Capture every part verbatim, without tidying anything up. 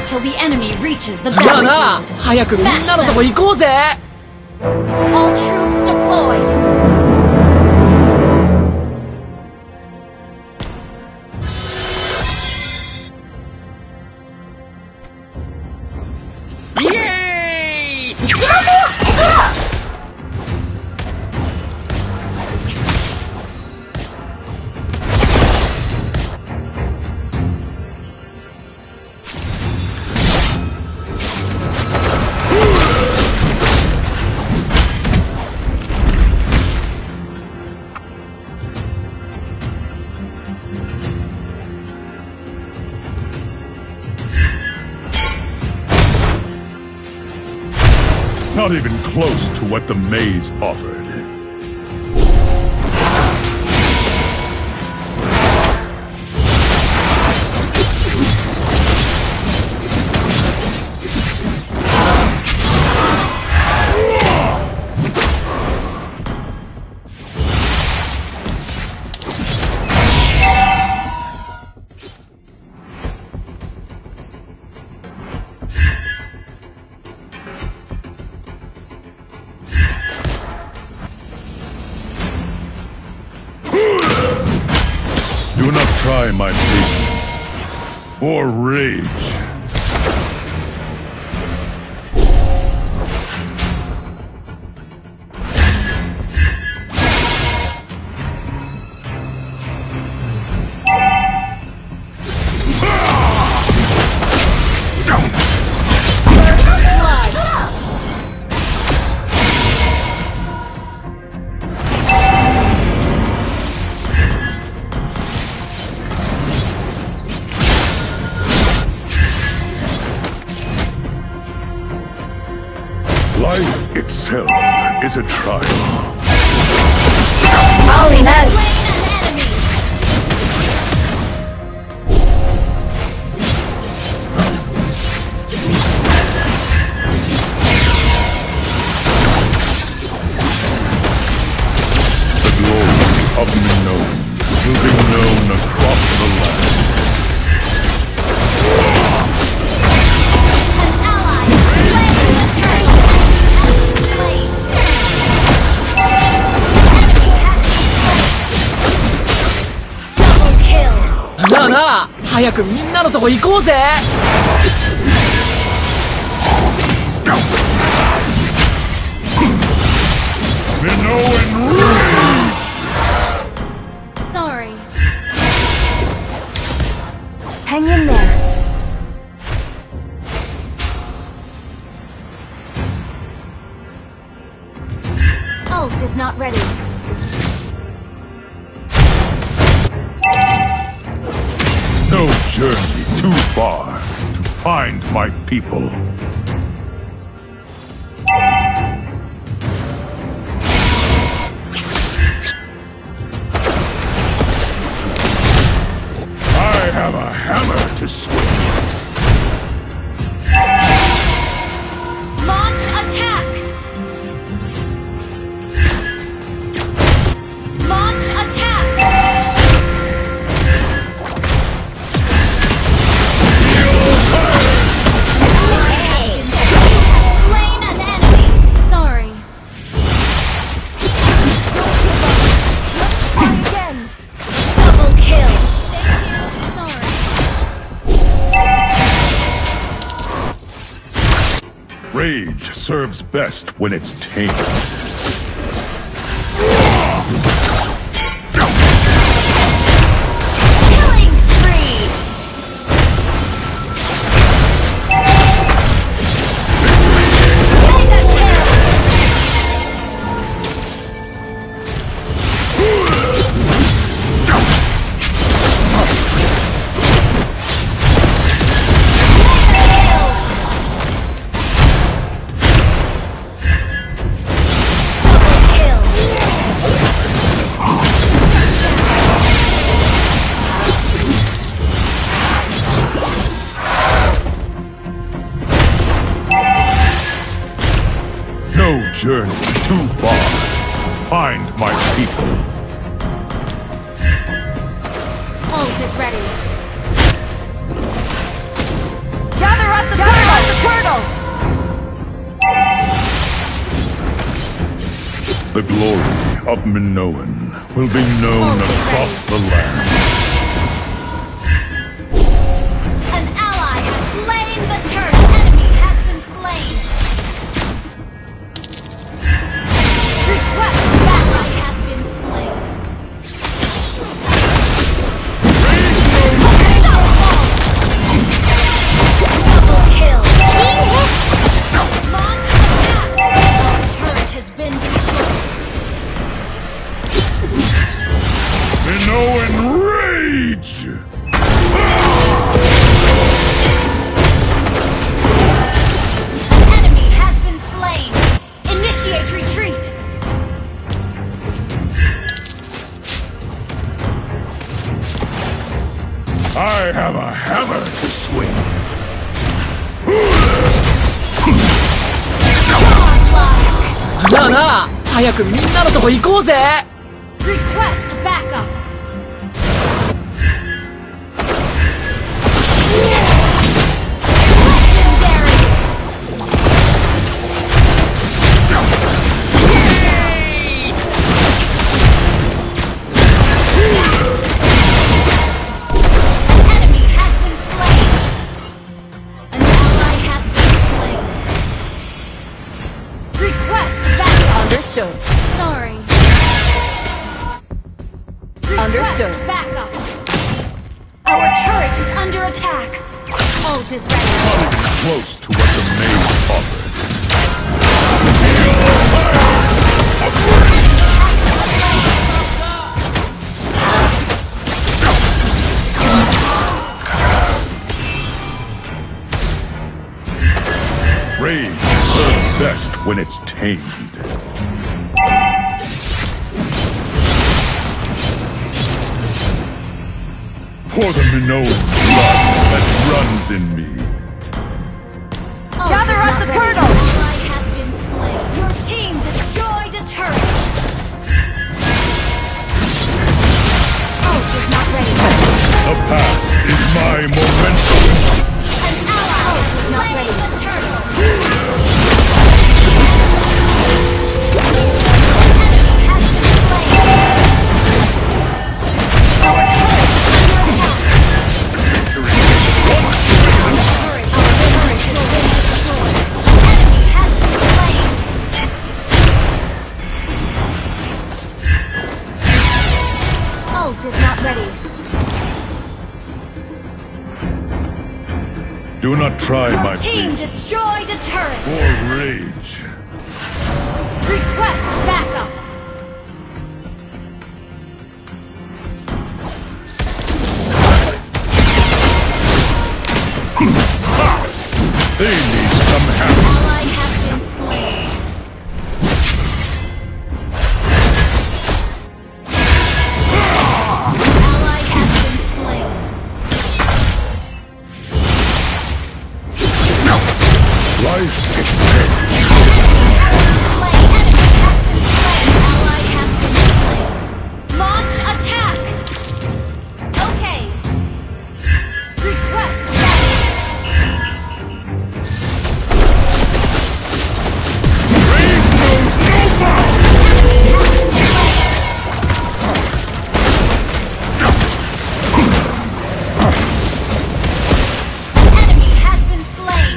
until the enemy reaches the じゃあな、 battlefield. 早くみんなのとこ行こうぜ。 All troops deployed. Not even close to what the maze offered. Do not try my patience or rage. Life itself is a trial. Holiness! The glory of the known will be known across the land. Double kill! なあなあ、早くみんなのとこ行こうぜ。 Minoan rage! Sorry. Hang in there. Ult is not ready. No journey too far to find my people. I have a hammer to swing. Launch attack! Launch attack! Slain an enemy! Sorry. Again! Double kill! Thank you. Sorry. Rage serves best when it's tamed. Killing spree! Mega kill! Double kill! No journey too far to find my people. Ult is ready. Gather off the turtle! Off the turtle! The glory of Minoan will be known across the land. An ally has slain the turtle. Enemy has been slain. Request ally has been slain. Double kill. Launch attack. Our turret has been destroyed. Minoan rage! Enemy has been slain. Initiate retreat. I have a hammer to swing. Godlike. なあなあ、早くみんなのとこ行こうぜ。 Request backup. Legendary. Enemy has been slain. An ally has been slain. Request backup. Understood. Sorry. Understood. Request backup. Our turret is under attack. Ult is ready. Close to what the mage offered. Rage serves best when it's tamed. For the Minoan blood that runs in me. Ult Gather is up not the ready. turtle. Ally has been slain. Your team destroyed a turret. Ult is not ready. The past is my momentum. An ally is not ready. The turtle. Enemy has been slain. Our turret is under attack. Our turret has been destroyed. Enemy has been slain. Ult is not ready. Do not try Your my team fate destroyed a turret. or rage. Request backup. They need some help. Ally has been slain. Ally has been slain. Life itself. Slain. Enemy has been slain. Ally has been slain. Launch attack. Okay. Request backup. Rage knows no bounds. Enemy has been slain.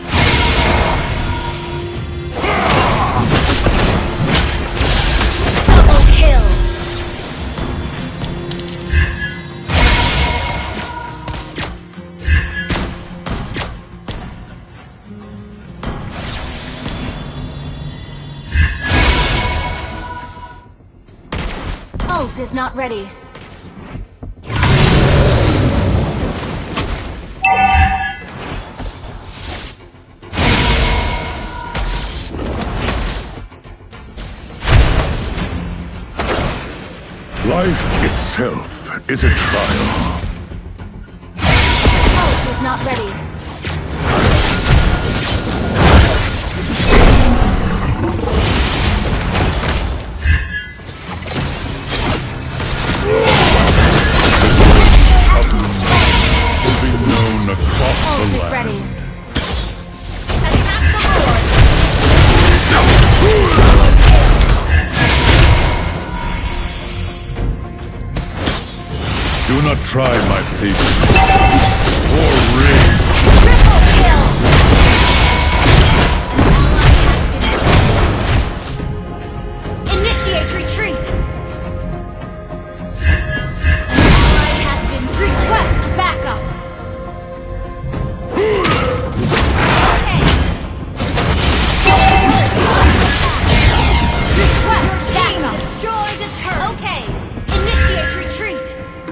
Double kill. Ult is not ready. Life itself is a trial. Ult is not ready. Will be known across Ult the is land. ready. not try my patience or rage. Triple kill! Initiate retreat! An ally has been request backup! Okay. Request backup! Destroy the turret! Okay. Initiate retreat!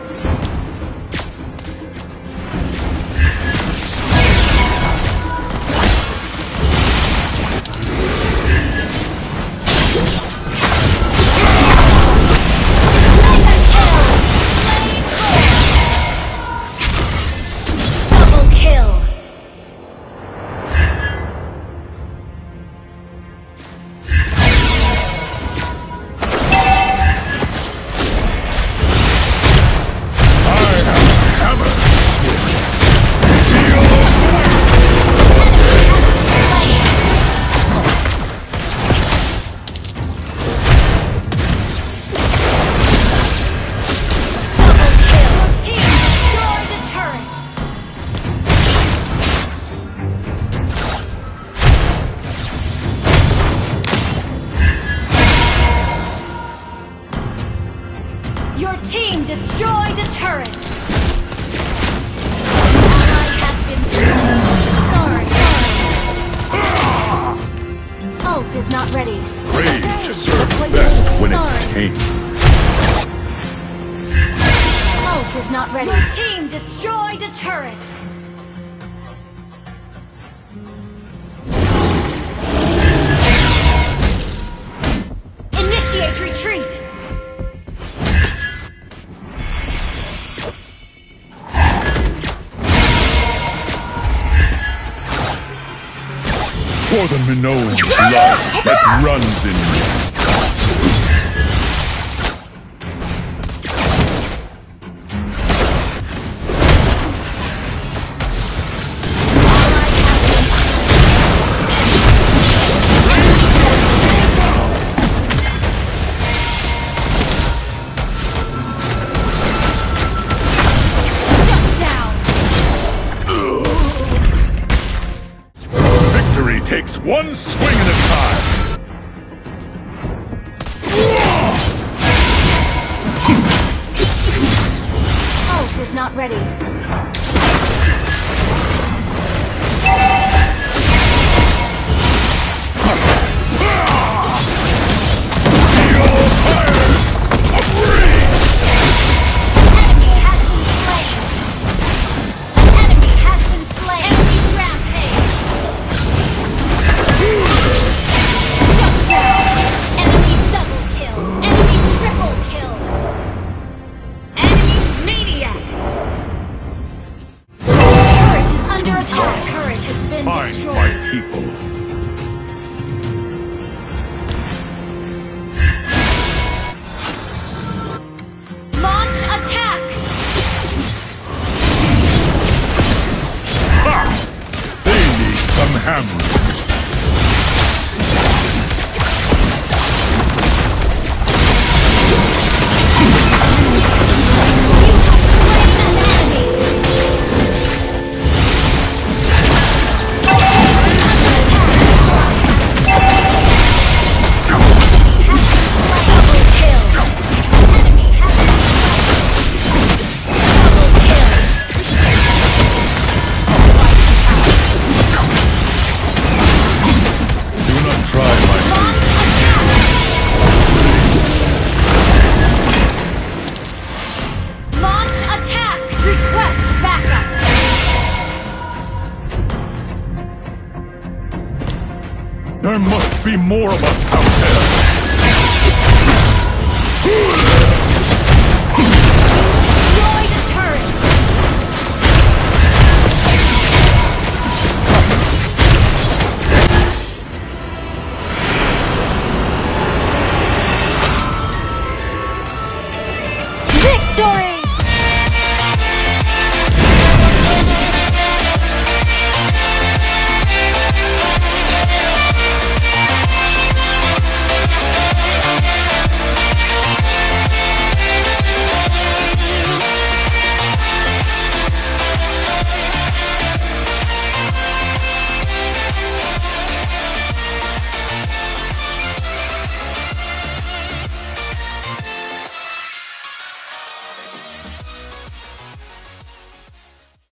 Your team destroyed a turret! Ally has been sorry, sorry. Ult is not ready. Rage serves best when it's tamed. Ult is not ready. Your team destroyed a turret! Initiate retreat! For the Minoan blood that runs in me. Takes one swing at a time. Ult is not ready. Find my people. Launch attack! Ha! They need some hammering. There must be more of us out there!